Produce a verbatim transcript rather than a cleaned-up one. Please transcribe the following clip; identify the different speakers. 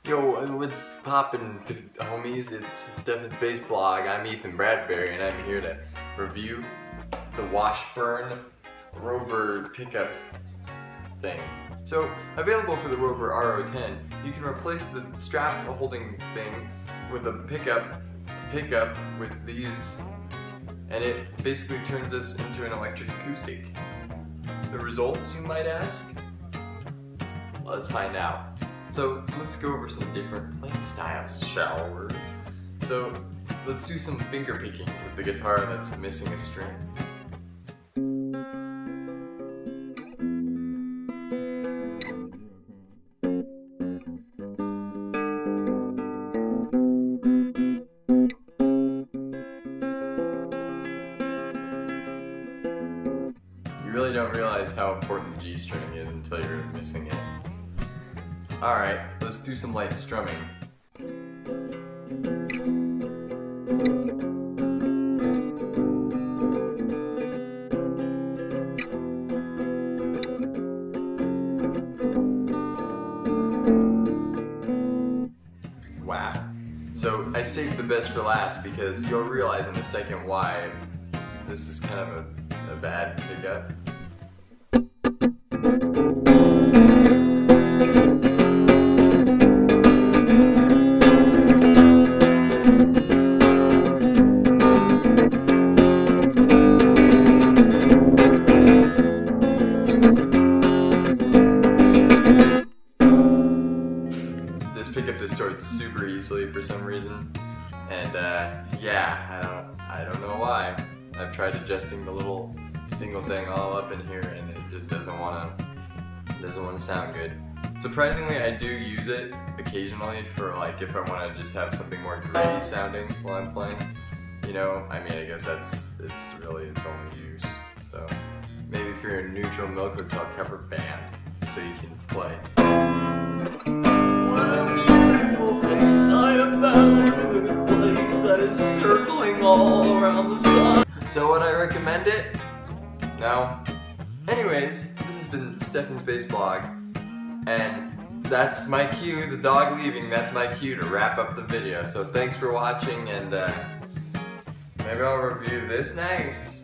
Speaker 1: Yo, what's poppin', homies? It's Stefan's Bass Blog. I'm Ethan Bradbury, and I'm here to review the Washburn Rover pickup thing. So, available for the Rover R O ten, you can replace the strap holding thing with a pickup, pickup with these, and it basically turns this into an electric acoustic. The results, you might ask? Let's find out. So let's go over some different playing styles, shall we? So let's do some finger picking with the guitar that's missing a string. You really don't realize how important the G string is until you're missing it. Alright, let's do some light strumming. Wow. So I saved the best for last because you'll realize in a second why this is kind of a, a bad pickup. This pickup distorts super easily for some reason, and uh, yeah, I don't, I don't know why. I've tried adjusting the little dingle dang all up in here, and it just doesn't want to, doesn't want to sound good. Surprisingly, I do use it occasionally for like if I want to just have something more gritty sounding while I'm playing. You know, I mean, I guess that's it's really its only use. So maybe if you're a neutral Milk Hotel cover band, so you can play. What a beautiful place I have found in a place that is circling all around the sun. So would I recommend it? No. Anyways, this has been Stefan's Bass Blog, and that's my cue, the dog leaving, that's my cue to wrap up the video. So thanks for watching, and uh, maybe I'll review this next.